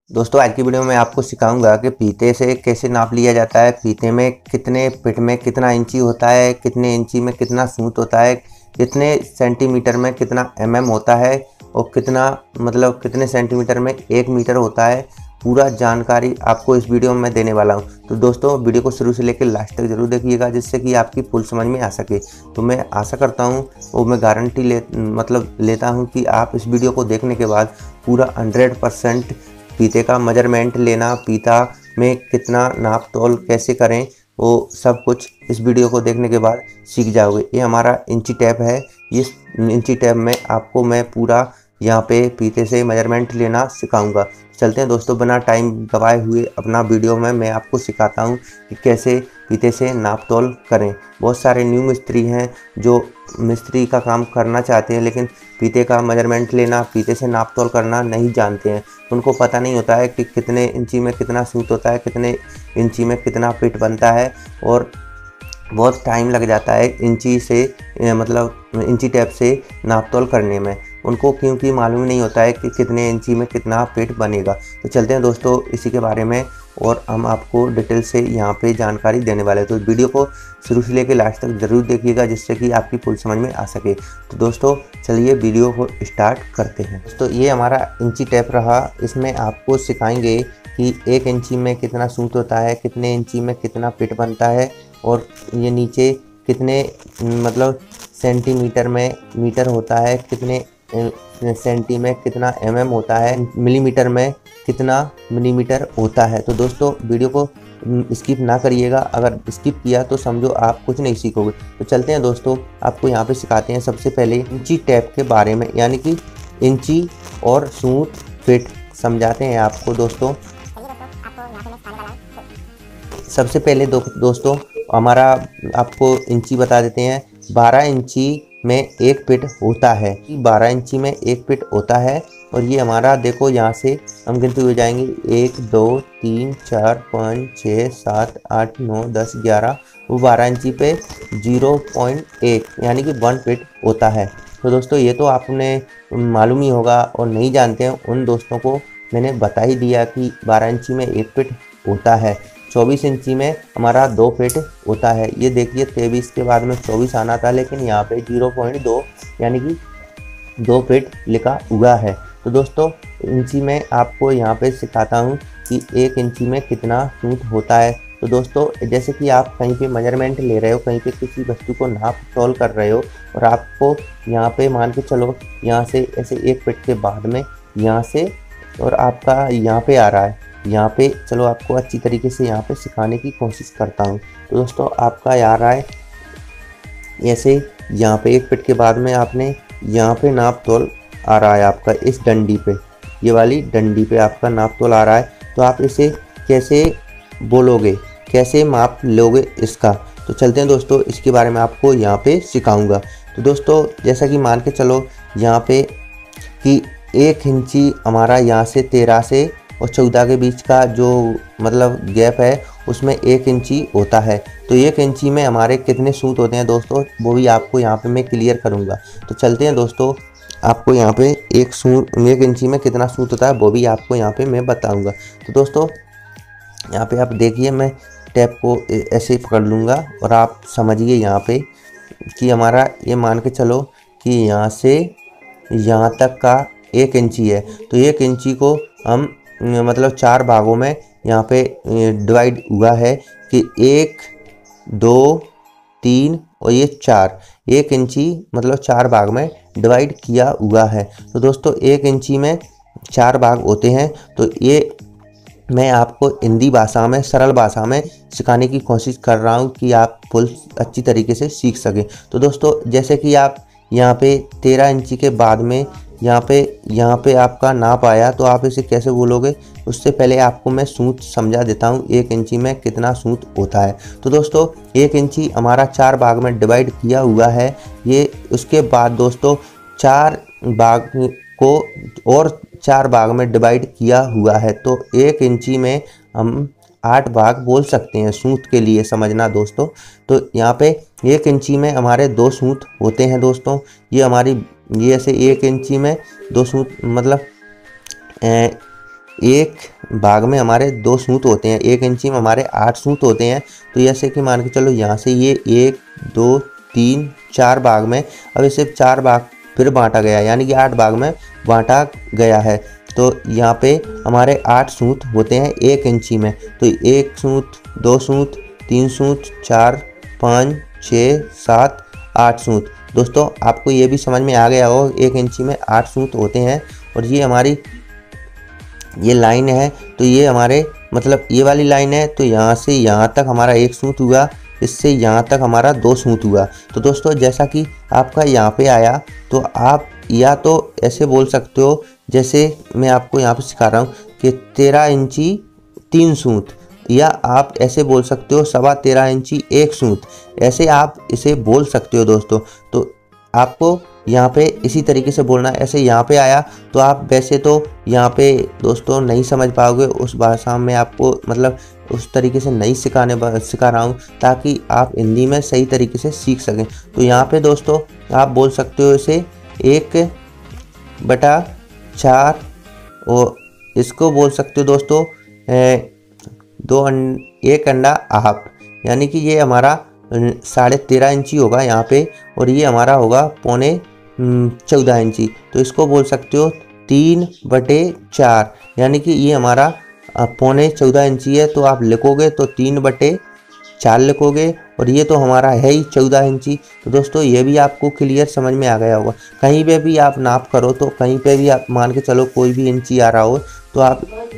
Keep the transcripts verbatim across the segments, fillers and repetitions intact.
दोस्तों आज की वीडियो में आपको सिखाऊंगा कि फीते से कैसे नाप लिया जाता है। फीते में कितने फिट में कितना इंची होता है, कितने इंची में कितना सूत होता है, कितने सेंटीमीटर में कितना एमएम होता है और कितना मतलब कितने सेंटीमीटर में एक मीटर होता है। पूरा जानकारी आपको इस वीडियो में मैं देने वाला हूं। तो दोस्तों वीडियो को शुरू से लेकर लास्ट तक जरूर देखिएगा, जिससे कि आपकी फुल समझ में आ सके। तो मैं आशा करता हूं और मैं गारंटी ले मतलब लेता हूं कि आप इस वीडियो को देखने के बाद पूरा हंड्रेड परसेंट फीते का मेजरमेंट लेना, फीता में कितना नाप तोल कैसे करें, वो सब कुछ इस वीडियो को देखने के बाद सीख जाओगे। ये हमारा इंची टेप है। इस इंची टेप में आपको मैं पूरा यहाँ पे फीते से मेजरमेंट लेना सिखाऊंगा। चलते हैं दोस्तों, बिना टाइम गवाए हुए अपना वीडियो में मैं आपको सिखाता हूँ कि कैसे फीते से नाप तोल करें। बहुत सारे न्यू मिस्त्री हैं जो मिस्त्री का काम करना चाहते हैं, लेकिन फीते का मेजरमेंट लेना, फीते से नाप तोल करना नहीं जानते हैं। उनको पता नहीं होता है कि कितने इंची में कितना सूत होता है, कितने इंची में कितना फिट बनता है, और बहुत टाइम लग जाता है इंची से मतलब इंची टेप से नाप तोल करने में उनको, क्योंकि मालूम नहीं होता है कि कितने इंची में कितना फिट बनेगा। तो चलते हैं दोस्तों इसी के बारे में, और हम आपको डिटेल से यहाँ पे जानकारी देने वाले हैं। तो वीडियो को शुरू से लेकर लास्ट तक ज़रूर देखिएगा, जिससे कि आपकी फुल समझ में आ सके। तो दोस्तों चलिए वीडियो को स्टार्ट करते हैं। तो ये हमारा इंची टेप रहा। इसमें आपको सिखाएंगे कि एक इंची में कितना सूत होता है, कितने इंची में कितना फिट बनता है, और ये नीचे कितने मतलब सेंटीमीटर में मीटर होता है, कितने सेंटी में कितना एमएम होता है, मिलीमीटर में कितना मिलीमीटर होता है। तो दोस्तों वीडियो को स्किप ना करिएगा, अगर स्किप किया तो समझो आप कुछ नहीं सीखोगे। तो चलते हैं दोस्तों, आपको यहाँ पे सिखाते हैं सबसे पहले इंची टेप के बारे में, यानी कि इंची और सूत फिट समझाते हैं आपको दोस्तों। सबसे पहले दो, दोस्तों हमारा आपको इंची बता देते हैं। बारह इंची में एक फिट होता है, बारह इंची में एक फिट होता है। और ये हमारा देखो, यहाँ से हम गिनते हुए जाएंगे, एक दो तीन चार पाँच छः सात आठ नौ दस ग्यारह, वो बारह इंची पे जीरो पॉइंट एक यानी कि वन फिट होता है। तो दोस्तों ये तो आपने मालूम ही होगा, और नहीं जानते हैं उन दोस्तों को मैंने बता ही दिया कि बारह इंची में एक फिट होता है। चौबीस इंची में हमारा दो फिट होता है। ये देखिए तेईस के बाद में चौबीस आना था, लेकिन यहाँ पे जीरो पॉइंट दो यानी कि दो फिट लिखा हुआ है। तो दोस्तों इंची में आपको यहाँ पे सिखाता हूँ कि एक इंची में कितना सूत होता है। तो दोस्तों जैसे कि आप कहीं पे मेजरमेंट ले रहे हो, कहीं पे किसी वस्तु को नाप तोल कर रहे हो, और आपको यहाँ पे मान के चलो यहाँ से ऐसे एक फिट के बाद में यहाँ से, और आपका यहाँ पे आ रहा है, यहाँ पे चलो आपको अच्छी तरीके से यहाँ पे सिखाने की कोशिश करता हूँ। तो दोस्तों आपका आ रहा है ऐसे, यहाँ पे एक फिट के बाद में आपने यहाँ पे नाप तोल आ रहा है आपका इस डंडी पे, ये वाली डंडी पे आपका नाप तोल आ रहा है। तो आप इसे कैसे बोलोगे, कैसे माप लोगे इसका, तो चलते हैं दोस्तों इसके बारे में आपको यहाँ पे सिखाऊंगा। तो दोस्तों जैसा कि मान के चलो यहाँ पे कि एक इंची हमारा यहाँ से तेरह से और चौदह के बीच का जो मतलब गैप है, उसमें एक इंची होता है। तो एक इंची में हमारे कितने सूत होते हैं दोस्तों, वो भी आपको यहाँ पे मैं क्लियर करूँगा। तो चलते हैं दोस्तों, आपको यहाँ पे एक सूत एक इंची में कितना सूत होता है वो भी आपको यहाँ पे मैं बताऊँगा। तो दोस्तों यहाँ पे आप देखिए, मैं टैप को ऐसे पकड़ लूँगा और आप समझिए यहाँ पे कि हमारा ये मान के चलो कि यहाँ से यहाँ तक का एक इंची है। तो एक इंची को हम मतलब चार भागों में यहाँ पे डिवाइड हुआ है कि एक दो तीन और ये चार, एक इंची मतलब चार भाग में डिवाइड किया हुआ है। तो दोस्तों एक इंची में चार भाग होते हैं। तो ये मैं आपको हिंदी भाषा में, सरल भाषा में सिखाने की कोशिश कर रहा हूँ कि आप फुल अच्छी तरीके से सीख सकें। तो दोस्तों जैसे कि आप यहाँ पे तेरह इंची के बाद में यहाँ पे यहाँ पे आपका नाप आया, तो आप इसे कैसे बोलोगे, उससे पहले आपको मैं सूत समझा देता हूँ एक इंची में कितना सूत होता है। तो दोस्तों एक इंची हमारा चार भाग में डिवाइड किया हुआ है ये। उसके बाद दोस्तों चार भाग को और चार भाग में डिवाइड किया हुआ है, तो एक इंची में हम आठ भाग बोल सकते हैं सूत के लिए, समझना दोस्तों। तो यहाँ पे एक इंची में हमारे दो सूत होते हैं दोस्तों। ये हमारी ये ऐसे एक इंची में दो सूत मतलब एक भाग में हमारे दो सूत होते हैं, एक इंची में हमारे आठ सूत होते हैं। तो जैसे कि मान के चलो यहाँ से ये एक दो तीन चार भाग में, अब इसे चार भाग फिर बांटा गया, यानी कि आठ भाग में बांटा गया है। तो यहाँ पे हमारे आठ सूत होते हैं एक इंची में। तो एक सूत, दो सूत, तीन सूत, चार, पाँच, छः, सात, आठ सूत। दोस्तों आपको ये भी समझ में आ गया हो, एक इंची में आठ सूत होते हैं। और ये हमारी ये लाइन है, तो ये हमारे मतलब ये वाली लाइन है, तो यहाँ से यहाँ तक हमारा एक सूत हुआ, इससे यहाँ तक हमारा दो सूत हुआ। तो दोस्तों जैसा कि आपका यहाँ पे आया, तो आप या तो ऐसे बोल सकते हो, जैसे मैं आपको यहाँ पे सिखा रहा हूँ कि तेरह इंची तीन सूत, या आप ऐसे बोल सकते हो सवा तेरह इंची एक सूत, ऐसे आप इसे बोल सकते हो दोस्तों। तो आपको यहाँ पे इसी तरीके से बोलना है। ऐसे यहाँ पे आया तो आप वैसे तो यहाँ पे दोस्तों नहीं समझ पाओगे, उस भाषा में आपको मतलब उस तरीके से नहीं सिखाने सिखा रहा हूँ, ताकि आप हिंदी में सही तरीके से सीख सकें। तो यहाँ पे दोस्तों आप बोल सकते हो इसे एक बटा चार, और इसको बोल सकते हो दोस्तों ए, दो अं, एक अंडा हाफ, यानी कि ये हमारा साढ़े तेरह इंची होगा यहाँ पे, और ये हमारा होगा पौने चौदह इंची। तो इसको बोल सकते हो तीन बटे चार, यानी कि ये हमारा पौने चौदह इंची है, तो आप लिखोगे तो तीन बटे चार लिखोगे, और ये तो हमारा है ही चौदह इंची। तो दोस्तों ये भी आपको क्लियर समझ में आ गया होगा। कहीं पे भी आप नाप करो, तो कहीं पे भी आप मान के चलो कोई भी इंची आ रहा हो, तो आप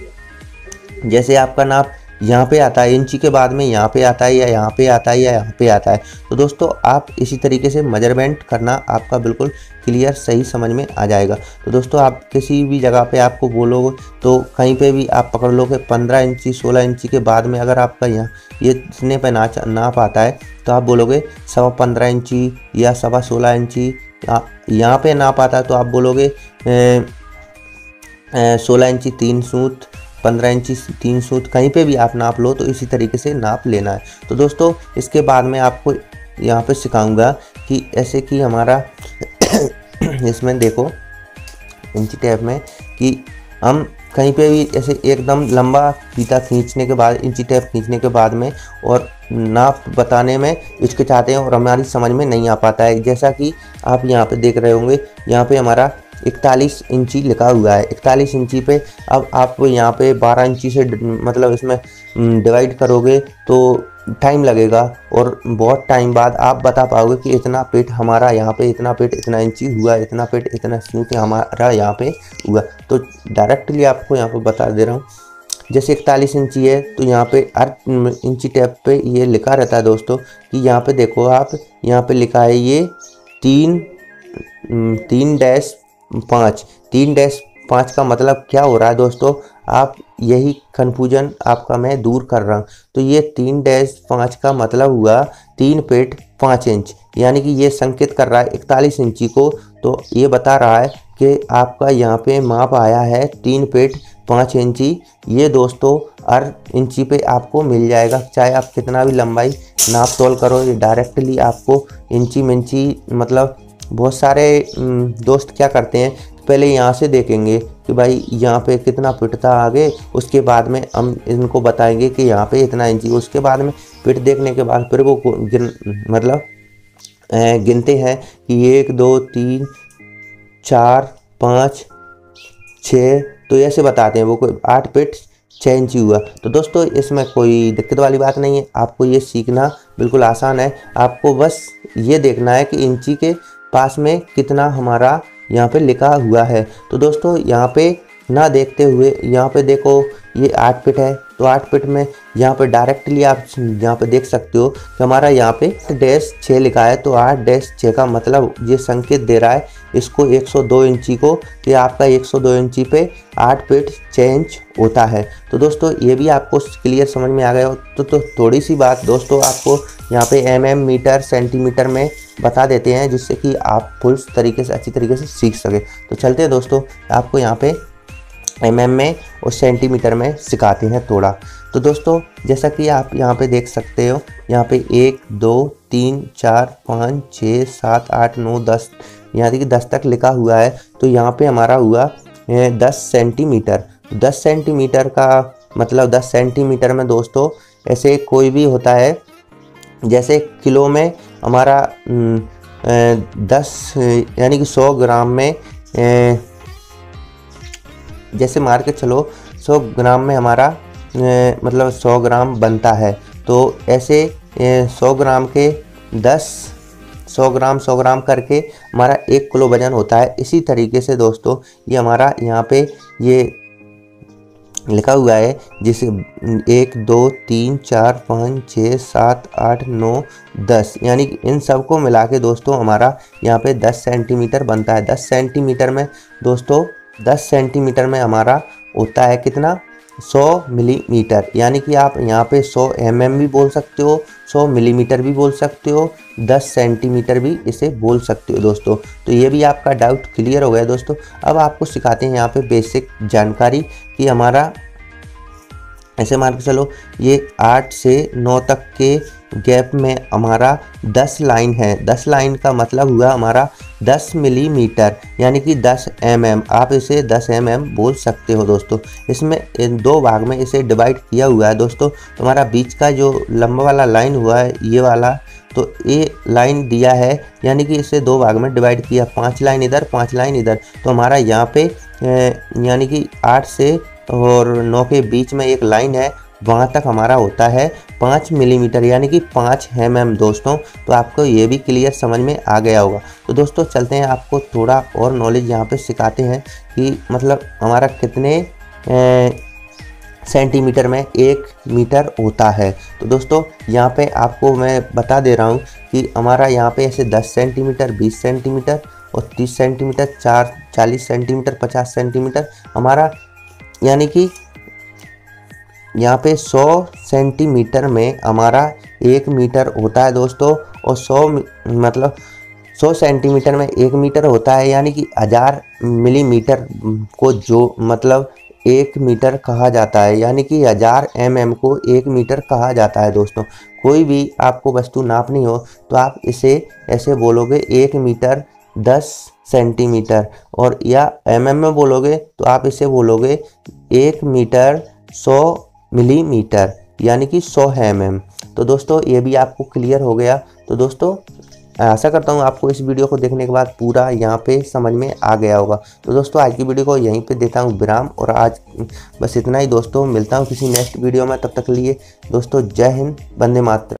जैसे आपका नाप यहाँ पे आता है, इंची के बाद में यहाँ पे आता है, या यहाँ पे आता है, या यहाँ पे आता है। तो दोस्तों आप इसी तरीके से मेजरमेंट करना, आपका बिल्कुल क्लियर सही समझ में आ जाएगा। तो दोस्तों आप किसी भी जगह पे आपको बोलोगे, तो कहीं पे भी आप पकड़ लो कि पंद्रह इंची सोलह इंची के बाद में अगर आपका यहाँ ये इतने पे नाच नाप आता है, तो आप बोलोगे सवा पंद्रह इंची या सवा सोलह इंची। यहाँ पे नाप आता है तो आप बोलोगे सोलह इंची तीन सूत, पंद्रह इंची तीन सूत, कहीं पे भी आप नाप लो तो इसी तरीके से नाप लेना है। तो दोस्तों इसके बाद में आपको यहाँ पे सिखाऊंगा कि ऐसे कि हमारा इसमें देखो इंची टेप में कि हम कहीं पे भी ऐसे एकदम लंबा फीता खींचने के बाद, इंची टेप खींचने के बाद में और नाप बताने में हिचकिचाते हैं और हमारी समझ में नहीं आ पाता है। जैसा कि आप यहाँ पे देख रहे होंगे, यहाँ पे हमारा इकतालीस इंची लिखा हुआ है, इकतालीस इंची पे अब आप यहाँ पे बारह इंची से मतलब इसमें डिवाइड करोगे तो टाइम लगेगा, और बहुत टाइम बाद आप बता पाओगे कि इतना पेट हमारा यहाँ पे, इतना पेट इतना इंची हुआ, इतना पेट इतना सूत हमारा यहाँ पे हुआ। तो डायरेक्टली आपको यहाँ पे बता दे रहा हूँ, जैसे इकतालीस इंची है तो यहाँ पे हर इंची टेप पे ये लिखा रहता है दोस्तों कि यहाँ पे देखो आप, यहाँ पे लिखा है ये तीन तीन डैश पाँच। तीन डैश पाँच का मतलब क्या हो रहा है दोस्तों, आप यही कन्फ्यूजन आपका मैं दूर कर रहा हूँ। तो ये तीन डैश पाँच का मतलब हुआ तीन पेट पाँच इंच, यानी कि ये संकेत कर रहा है इकतालीस इंची को। तो ये बता रहा है कि आपका यहाँ पे माप आया है तीन पेट पाँच इंची। ये दोस्तों हर इंची पे आपको मिल जाएगा, चाहे आप कितना भी लंबाई नाप तोल करो, ये डायरेक्टली आपको इंची मिंची मतलब। बहुत सारे दोस्त क्या करते हैं, पहले यहाँ से देखेंगे कि भाई यहाँ पे कितना फिट था आगे, उसके बाद में हम इनको बताएंगे कि यहाँ पे इतना इंची, उसके बाद में फिट देखने के बाद फिर वो गिन मतलब गिनते हैं कि एक दो तीन चार पाँच छः, तो ऐसे बताते हैं वो कोई आठ फिट छः इंची हुआ। तो दोस्तों इसमें कोई दिक्कत वाली बात नहीं है, आपको ये सीखना बिल्कुल आसान है। आपको बस ये देखना है कि इंची के पास में कितना हमारा यहाँ पे लिखा हुआ है। तो दोस्तों यहाँ पे ना देखते हुए यहाँ पे देखो ये आठ फिट है, तो आठ फिट में यहाँ पे डायरेक्टली आप यहाँ पे देख सकते हो कि हमारा यहाँ पे डैश छः लिखा है। तो आठ डैश छः का मतलब ये संकेत दे रहा है इसको एक सौ दो इंची को, कि आपका एक सौ दो इंची पे आठ फिट छः इंच होता है। तो दोस्तों ये भी आपको क्लियर समझ में आ गया हो। तो, तो थोड़ी सी बात दोस्तों आपको यहाँ पे एम एम मीटर सेंटीमीटर में बता देते हैं, जिससे कि आप फुल तरीके से अच्छी तरीके से सीख सके। तो चलते हैं दोस्तों, आपको यहाँ पे एम एम में और सेंटीमीटर में सिखाते हैं थोड़ा। तो दोस्तों जैसा कि आप यहाँ पे देख सकते हो, यहाँ पे एक दो तीन चार पाँच छः सात आठ नौ दस, यहाँ देखिए दस तक लिखा हुआ है। तो यहाँ पे हमारा हुआ दस सेंटीमीटर। दस सेंटीमीटर का मतलब दस सेंटीमीटर में दोस्तों ऐसे कोई भी होता है, जैसे किलो में हमारा दस यानी कि सौ ग्राम में, जैसे मार के चलो सौ ग्राम में हमारा मतलब सौ ग्राम बनता है, तो ऐसे सौ ग्राम के दस सौ ग्राम सौ ग्राम करके हमारा एक किलो वजन होता है। इसी तरीके से दोस्तों ये हमारा यहाँ पे ये लिखा हुआ है, जिसे एक दो तीन चार पाँच छः सात आठ नौ दस, यानी कि इन सब को मिला के दोस्तों हमारा यहाँ पे दस सेंटीमीटर बनता है। दस सेंटीमीटर में दोस्तों दस सेंटीमीटर में हमारा होता है कितना, सौ मिलीमीटर, यानी कि आप यहाँ पे सौ एम एम भी बोल सकते हो, सौ मिलीमीटर भी बोल सकते हो, दस सेंटीमीटर भी इसे बोल सकते हो दोस्तों। तो ये भी आपका डाउट क्लियर हो गया दोस्तों। अब आपको सिखाते हैं यहाँ पे बेसिक जानकारी कि हमारा ऐसे मान के चलो ये आठ से नौ तक के गैप में हमारा दस लाइन है। दस लाइन का मतलब हुआ हमारा दस मिलीमीटर, यानी कि दस एम एम, आप इसे दस एम एम बोल सकते हो दोस्तों। इसमें इन दो भाग में इसे डिवाइड किया हुआ है दोस्तों। तो हमारा बीच का जो लंबा वाला लाइन हुआ है ये वाला, तो ये लाइन दिया है, यानी कि इसे दो भाग में डिवाइड किया, पांच लाइन इधर पांच लाइन इधर। तो हमारा यहाँ पे यानी कि आठ से और नौ के बीच में एक लाइन है, वहाँ तक हमारा होता है पाँच मिलीमीटर, यानी कि पाँच एम एम दोस्तों। तो आपको ये भी क्लियर समझ में आ गया होगा। तो दोस्तों चलते हैं, आपको थोड़ा और नॉलेज यहाँ पे सिखाते हैं कि मतलब हमारा कितने ए, सेंटीमीटर में एक मीटर होता है। तो दोस्तों यहाँ पे आपको मैं बता दे रहा हूँ कि हमारा यहाँ पे ऐसे दस सेंटीमीटर, बीस सेंटीमीटर और तीस सेंटीमीटर, चार चालीस सेंटीमीटर, पचास सेंटीमीटर हमारा, यानी कि यहाँ पे सौ सेंटीमीटर में हमारा एक मीटर होता है दोस्तों। और सौ मतलब सौ सेंटीमीटर में एक मीटर होता है, यानी कि हज़ार मिलीमीटर को जो मतलब एक मीटर कहा जाता है, यानी कि हज़ार एम एम को एक मीटर कहा जाता है दोस्तों। कोई भी आपको वस्तु नापनी हो तो आप इसे ऐसे बोलोगे एक मीटर दस सेंटीमीटर, और या एम एम में बोलोगे तो आप इसे बोलोगे एक मीटर सौ मिलीमीटर, यानी कि सौ एम एम। तो दोस्तों ये भी आपको क्लियर हो गया। तो दोस्तों आशा करता हूँ आपको इस वीडियो को देखने के बाद पूरा यहाँ पे समझ में आ गया होगा। तो दोस्तों आज की वीडियो को यहीं पे देता हूँ विराम, और आज बस इतना ही दोस्तों। मिलता हूँ किसी नेक्स्ट वीडियो में, तब तक के लिए दोस्तों जय हिंद, वंदे मातरम।